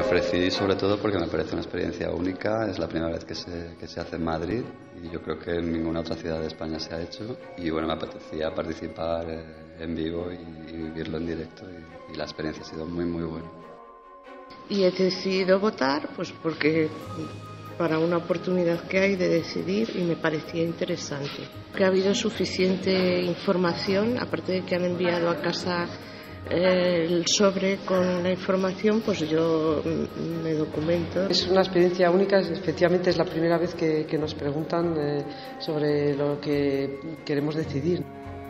ofrecí sobre todo porque me parece una experiencia única, es la primera vez que se hace en Madrid y yo creo que en ninguna otra ciudad de España se ha hecho y bueno, me apetecía participar en vivo y vivirlo en directo y la experiencia ha sido muy muy buena. Y he decidido votar pues porque para una oportunidad que hay de decidir y me parecía interesante. Que ha habido suficiente información, aparte de que han enviado a casa el sobre con la información, pues yo me documento. Es una experiencia única, efectivamente es la primera vez que nos preguntan sobre lo que queremos decidir.